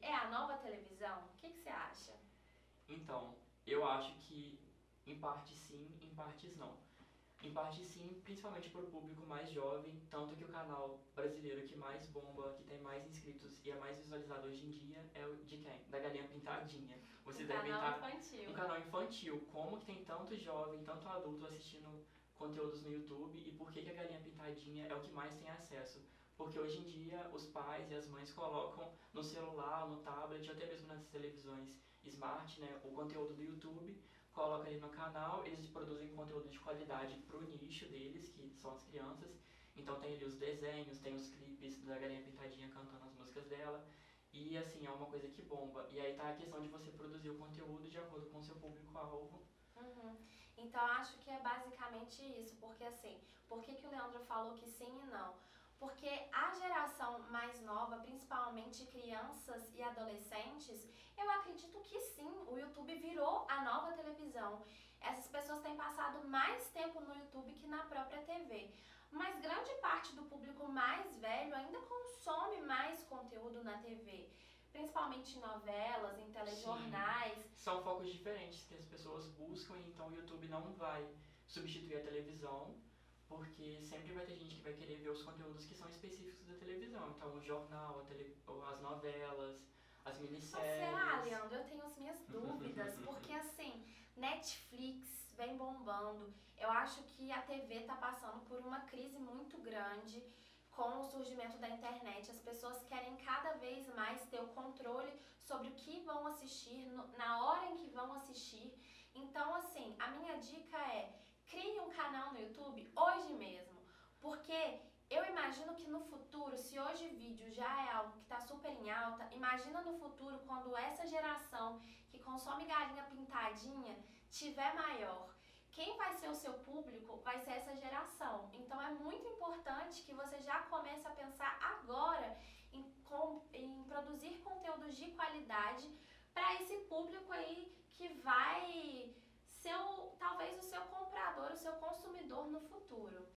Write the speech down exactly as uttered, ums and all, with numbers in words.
é a nova televisão? O que, que você acha? Então, eu acho que em parte sim, em partes não. Em parte sim, principalmente para o público mais jovem, tanto que o canal brasileiro que mais bomba, que tem mais inscritos e é mais visualizado hoje em dia é o de quem? Da Galinha Pintadinha. Um Vocês devem canal estar... infantil. Um canal infantil. Como que tem tanto jovem, tanto adulto assistindo conteúdos no YouTube e por que, que a Galinha Pintadinha é o que mais tem acesso? Porque hoje em dia os pais e as mães colocam no celular, no tablet, até mesmo nas televisões smart, né, o conteúdo do YouTube, coloca ali no canal, eles produzem conteúdo de qualidade pro nicho deles, que são as crianças. Então tem ali os desenhos, tem os clipes da Galinha Pintadinha cantando as músicas dela. E assim, é uma coisa que bomba. E aí tá a questão de você produzir o conteúdo de acordo com o seu público-alvo. Uhum. Então acho que é basicamente isso, porque assim, por que, que o Leandro falou que sim e não? Porque a geração mais nova, principalmente crianças e adolescentes, eu acredito que sim, o YouTube virou a nova televisão. Essas pessoas têm passado mais tempo no YouTube que na própria T V. Mas grande parte do público mais velho ainda consome mais conteúdo na T V. Principalmente em novelas, em telejornais. Sim, são focos diferentes que as pessoas buscam, e então o YouTube não vai substituir a televisão, porque sempre vai ter gente que vai querer ver os conteúdos que são específicos da televisão. Então o jornal, a tele, as novelas, as minisséries... Será, Leandro? Eu tenho as minhas dúvidas, porque assim, Netflix vem bombando. Eu acho que a T V está passando por uma crise muito grande com o surgimento da internet. As pessoas querem cada vez mais ter o controle sobre o que vão assistir, na hora em que vão assistir. Então, assim, a minha dica é: crie um canal no YouTube hoje mesmo, porque eu imagino que no futuro, se hoje vídeo já é algo que está super em alta, imagina no futuro quando essa geração que consome galinha pintadinha tiver maior. Quem vai ser o seu público vai ser essa geração. Então é muito importante que você já comece a pensar agora em, com, em produzir conteúdos de qualidade para esse público aí que vai ser o, talvez o seu comprador, o seu consumidor no futuro.